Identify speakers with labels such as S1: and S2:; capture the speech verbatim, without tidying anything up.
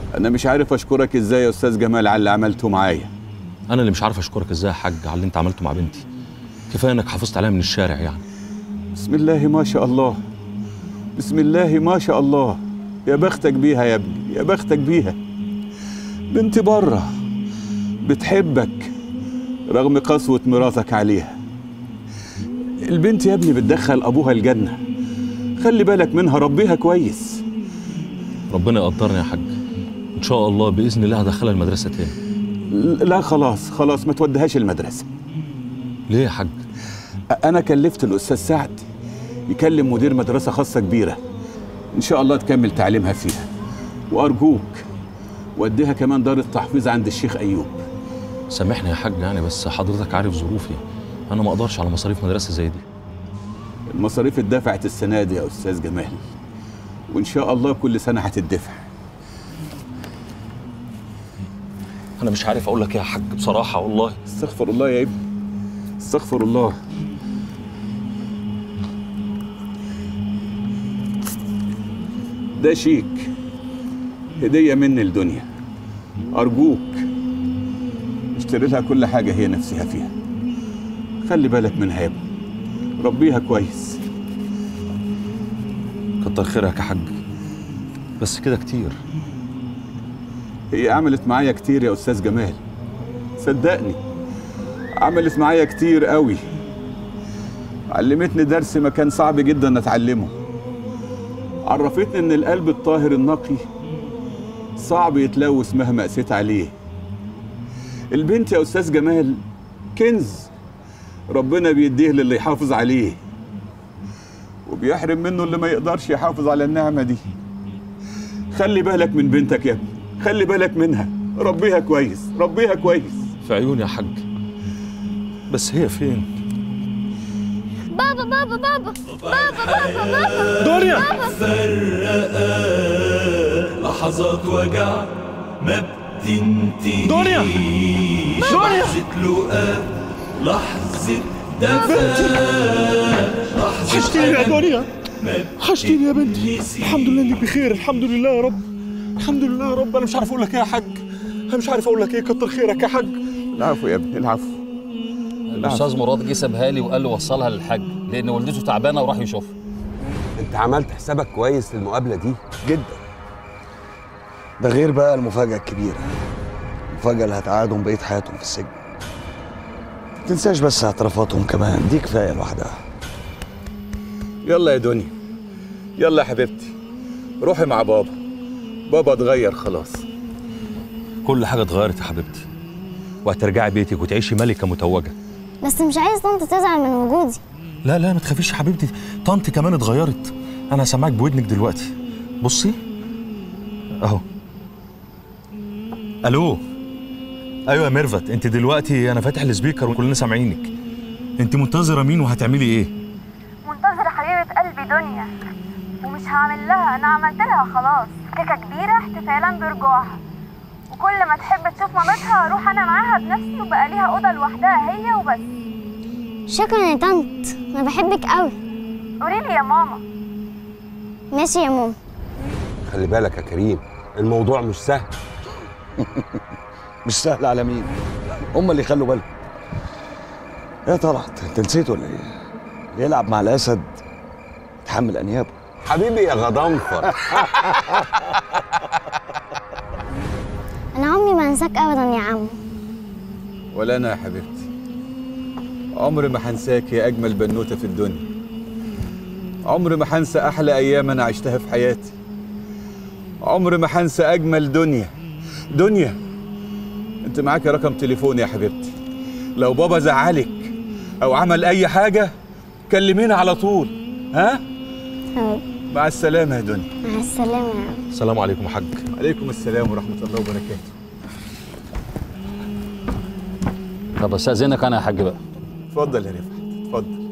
S1: انا مش عارف اشكرك ازاي يا استاذ جمال على اللي عملته معايا.
S2: انا اللي مش عارف اشكرك ازاي يا حاج على اللي انت عملته مع بنتي. كفايه انك حافظت عليها من الشارع يعني.
S1: بسم الله ما شاء الله، بسم الله ما شاء الله. يا بختك بيها يا ابني، يا بختك بيها. بنتي بره بتحبك رغم قسوة مراتك عليها. البنت يا ابني بتدخل ابوها الجنة، خلي بالك منها، ربيها كويس.
S2: ربنا يقدرني يا حاج، ان شاء الله باذن الله هدخلها المدرسه تاني.
S1: لا خلاص خلاص ما توديهاش المدرسة.
S2: ليه يا حاج؟
S1: انا كلفت الاستاذ سعد يكلم مدير مدرسة خاصة كبيرة، ان شاء الله تكمل تعليمها فيها. وارجوك وديها كمان دار التحفيظ عند الشيخ ايوب.
S2: سامحني يا حاج يعني، بس حضرتك عارف ظروفي، انا ما اقدرش على مصاريف مدرسه زي دي.
S1: المصاريف اتدفعت السنه دي يا استاذ جمال، وان شاء الله كل سنه هتدفع.
S2: انا مش عارف اقول لك ايه يا حاج بصراحه والله.
S1: استغفر الله يا ابني، استغفر الله. ده شيك هديه مني لدنيا، ارجوك اشتري لها كل حاجه هي نفسها فيها. خلي بالك منها يا ابني، ربيها كويس.
S2: كتر خيرك يا حاج، بس كده كتير.
S1: هي عملت معايا كتير يا استاذ جمال، صدقني عملت معايا كتير قوي. علمتني درس ما كان صعب جدا اتعلمه. عرفتني ان القلب الطاهر النقي صعب يتلوث مهما قسيت عليه. البنت يا استاذ جمال كنز ربنا بيديه للي يحافظ عليه، وبيحرم منه اللي ما يقدرش يحافظ على النعمة دي. خلي بالك من بنتك يا ابني، خلي بالك منها، ربيها كويس، ربيها كويس.
S2: في عيوني يا حاج، بس هي فين؟
S3: بابا بابا بابا بابا بابا بابا
S2: دنيا
S4: فرقة لحظات وجع ما بتنتهيش.
S2: دنيا دنيا
S4: لحظة لقاء، لحظة دفا،
S5: وحشتيني يا دنيا، وحشتيني يا بنتي. الحمد لله انك بخير، الحمد لله يا رب، الحمد لله يا رب. انا مش عارف اقول لك ايه يا حاج، انا مش عارف اقول لك ايه. كتر خيرك يا حاج.
S1: العفو يا ابني، العفو.
S6: الاستاذ مراد جه سابها لي وقال لي وصلها للحاج لان والدته تعبانه وراح يشوفها.
S7: انت عملت حسابك كويس للمقابله دي
S5: جدا. ده غير بقى المفاجأة الكبيرة، المفاجأة اللي هتقعدهم بقية حياتهم في السجن. ما تنساش بس اعترافاتهم كمان، دي كفاية لوحدها.
S1: يلا يا دنيا، يلا يا حبيبتي، روحي مع بابا. بابا اتغير خلاص.
S2: كل حاجه اتغيرت يا حبيبتي، وهترجعي بيتك وتعيشي ملكه متوجه.
S3: بس مش عايز طنط تزعل من وجودي.
S2: لا لا ما تخافيش يا حبيبتي، طنط كمان اتغيرت. انا هسمعك بودنك دلوقتي، بصي اهو. الو، ايوه يا ميرفت، انت دلوقتي انا فاتح السبيكر وكلنا سامعينك. انت منتظره مين وهتعملي ايه؟
S8: منتظره حبيبه قلبي دنيا، ومش هعمل لها، انا عملت لها خلاص كيكه كبيره احتفالا برجوعها، وكل ما تحب تشوف مامتها اروح انا معاها بنفسي، وبقى ليها اوضه لوحدها هي وبس.
S3: شكرا يا طنط، انا بحبك قوي.
S8: قولي لي يا ماما.
S3: ماشي يا ماما.
S7: خلي بالك يا كريم، الموضوع مش سهل.
S5: مش سهل على مين؟ هم اللي يخلوا بالهم. يا طلعت انت نسيت ولا ايه؟ اللي يلعب مع الاسد يتحمل انيابه.
S7: حبيبي يا غضنفر.
S3: انا عمري ما انساك ابدا يا عم.
S1: ولا انا يا حبيبتي، عمري ما هنساك يا اجمل بنوته في الدنيا. عمري ما هنسى احلى ايام انا عشتها في حياتي. عمري ما هنسى اجمل دنيا. دنيا انت معاك رقم تليفوني يا حبيبتي، لو بابا زعلك او عمل اي حاجه كلمينا على طول. ها؟
S3: طيب.
S1: مع السلامه يا دنيا.
S3: مع السلامه يا عم.
S2: السلام عليكم يا حاج.
S1: عليكم السلام ورحمه الله وبركاته.
S6: طب استاذنك انا يا حاج بقى.
S1: اتفضل يا رفعت، اتفضل.